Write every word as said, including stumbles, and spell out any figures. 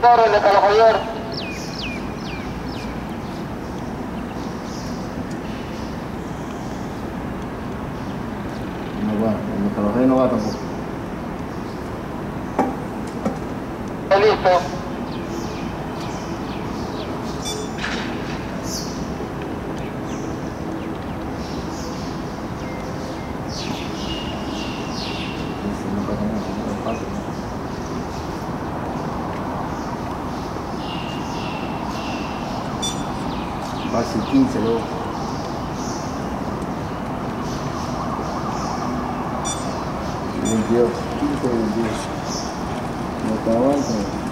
Torres de Carlos Javier. No va, el de Carlos Javier no va tampoco. Listo. Ese no pasa nada, no pasa nada. Fácil quince luego. veintidós, quince, veintidós. No te aguanta.